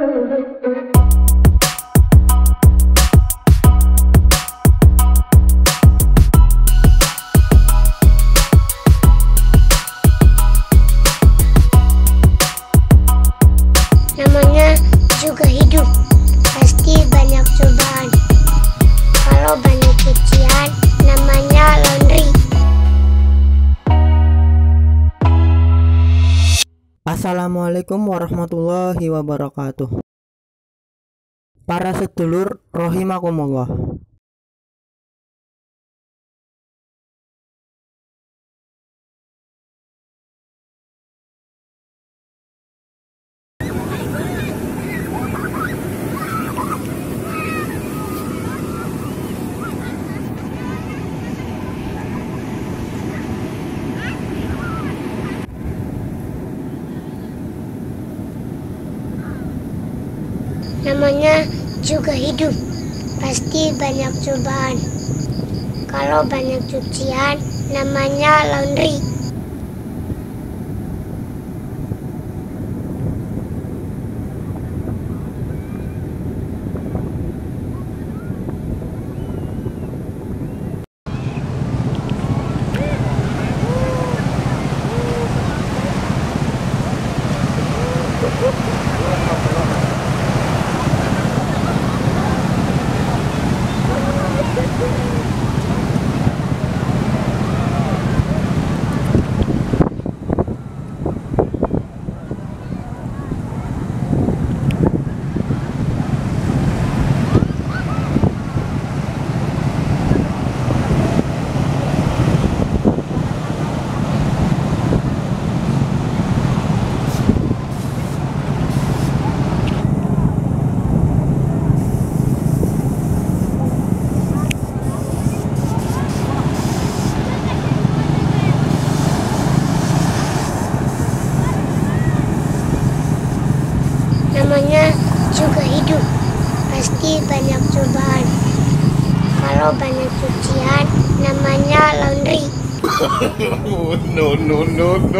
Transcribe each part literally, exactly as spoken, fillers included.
Namanya juga hidup, pasti banyak cobaan. Kalau banyak cucian, namanya laundry. Assalamualaikum warahmatullahi wabarakatuh. Para sedulur rahimakumullah. Namanya juga hidup, pasti banyak cobaan. Kalau banyak cucian, namanya laundry. Namanya juga hidup, pasti banyak cobaan. Kalau banyak cucian, namanya laundry. no, no, no, no.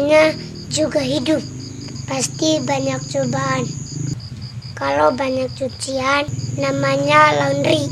Namanya juga hidup, pasti banyak cobaan. Kalau banyak cucian, namanya laundry.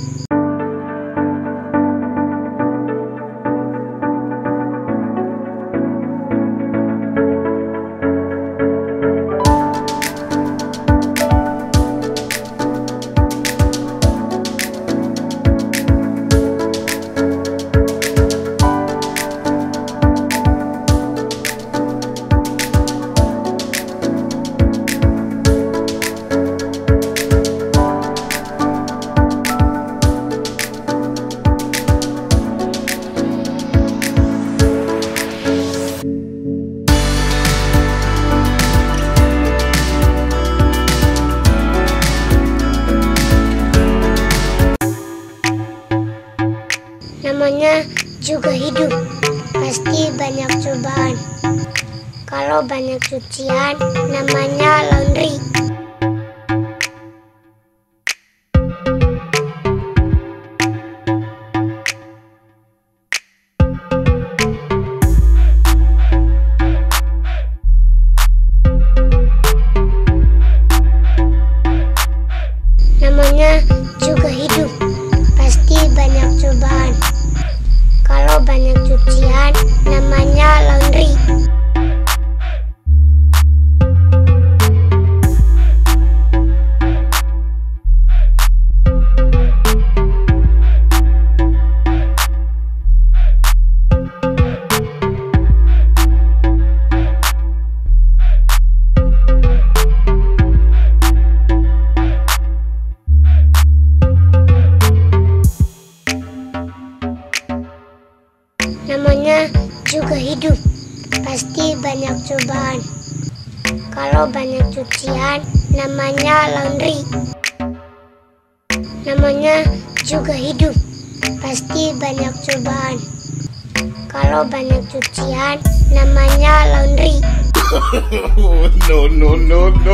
Namanya juga hidup, pasti banyak cobaan. Kalau banyak cucian, namanya laundry. Namanya juga hidup, pasti banyak cobaan. Kalau banyak cucian, namanya laundry. Namanya juga hidup, pasti banyak cobaan. Kalau banyak cucian, namanya laundry. Namanya juga hidup, pasti banyak cobaan. Kalau banyak cucian, namanya laundry. No, no, no, no.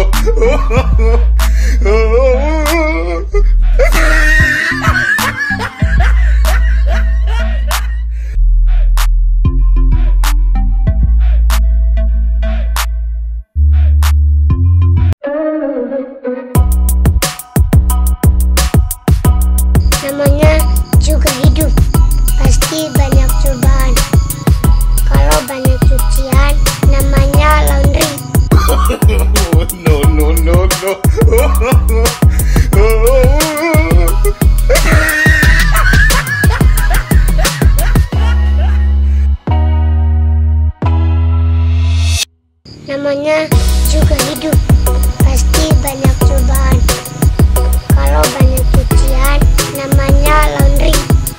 Namanya juga hidup, pasti banyak cobaan. Kalau banyak cucian, namanya laundry. No, no, no, no. Namanya juga hidup, pasti banyak cobaan. Kalau banyak cucian, namanya laundry.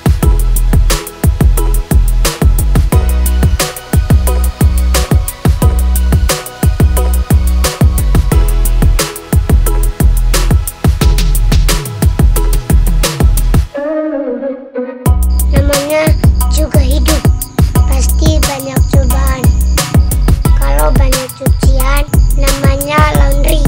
Namanya juga hidup, pasti banyak cobaan. Kalau banyak cucian, namanya laundry.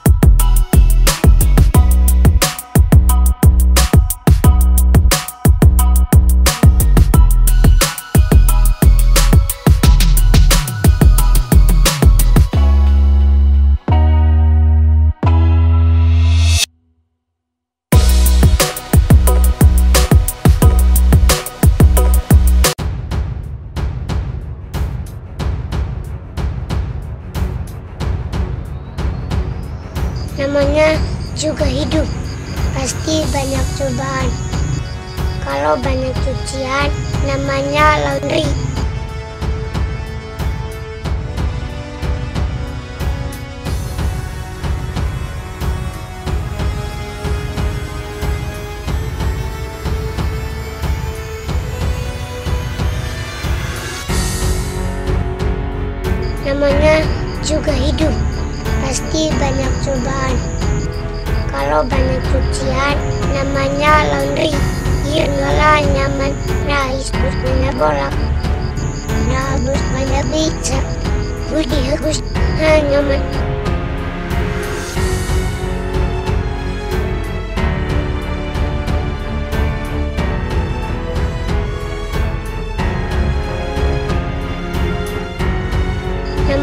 Namanya juga hidup, pasti banyak cobaan. Kalau banyak cucian, namanya laundry. Namanya juga hidup, pasti banyak cobaan. Kalau banyak cucian, namanya laundry. Irnala nyaman, rais bus banyak bolak, nabus banyak bisa, budi bagus nyaman.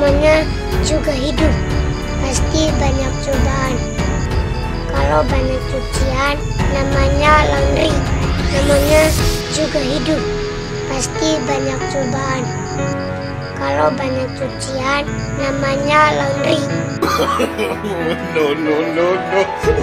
Namanya juga hidup, pasti banyak cobaan. Kalau banyak cucian, namanya laundry. Namanya juga hidup, pasti banyak cobaan. Kalau banyak cucian, namanya laundry. No, no, no, no.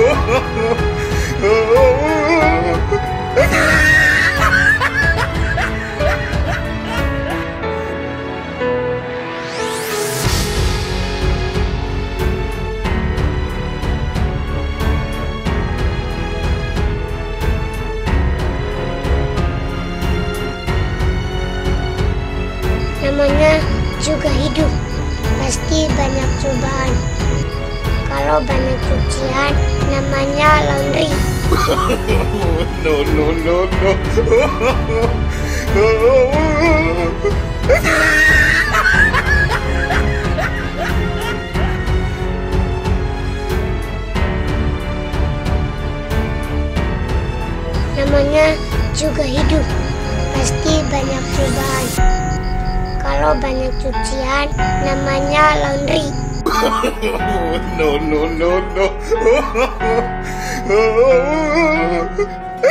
Namanya juga hidup, pasti banyak cobaan. Kalau banyak cucian, namanya laundry. No, no, no, no. Namanya juga hidup, pasti banyak cobaan. Kalau banyak cucian, namanya laundry. No, no, no, no.